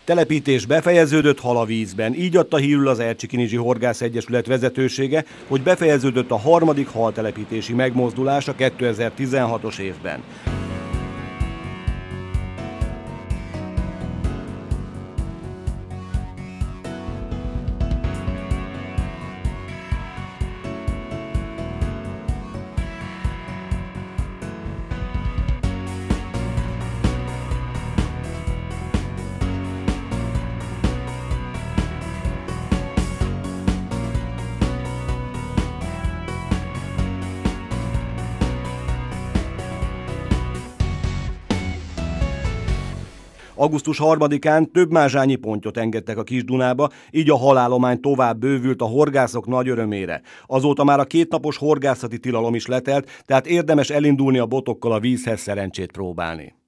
Telepítés befejeződött, hal a vízben. Így adta hírül az Ercsikinizsi Horgász Egyesület vezetősége, hogy befejeződött a harmadik haltelepítési megmozdulás a 2016-os évben. Augusztus 3-án több mázsányi pontyot engedtek a Kis-Dunába, így a halállomány tovább bővült a horgászok nagy örömére. Azóta már a 2 napos horgászati tilalom is letelt, tehát érdemes elindulni a botokkal a vízhez szerencsét próbálni.